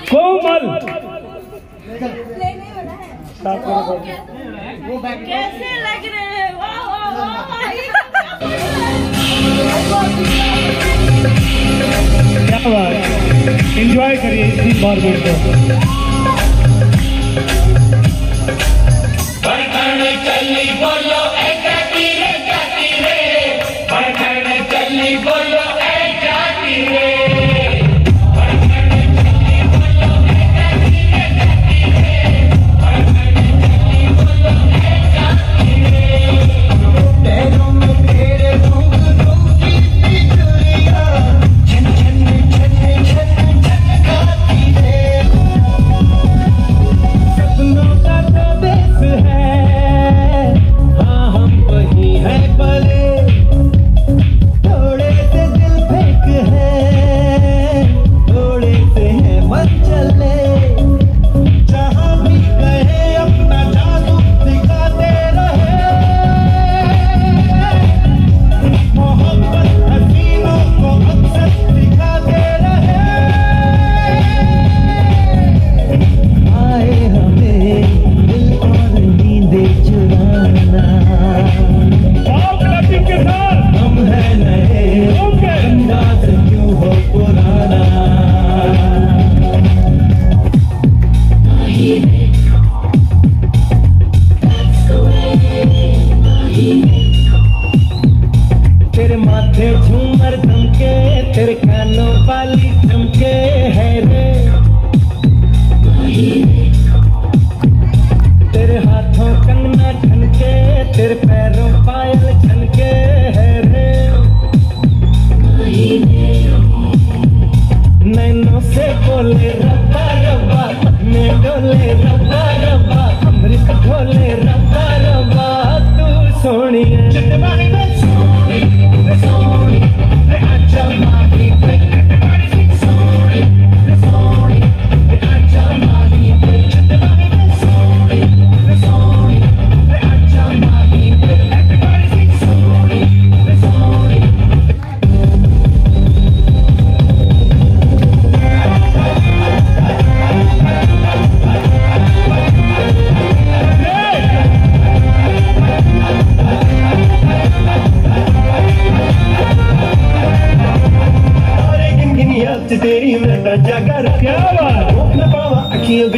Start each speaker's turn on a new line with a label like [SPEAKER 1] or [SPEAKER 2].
[SPEAKER 1] कोमल
[SPEAKER 2] कैसे लग रहे हैं? वाह वाह वाह।
[SPEAKER 1] क्या बात, एंजॉय करिए इस बार को। तेरे माथे झूमर दमके, तेरे कानों वाली चमके है रे, तेरे हाथों कंगना छनके, तेरे पैरों पायल छनके है रे, नैनों से बोले रब्बा रब्बा, में डोले रब्बा रब्बा, अमृत घोले रब्बा रब्बा, तू सोनिए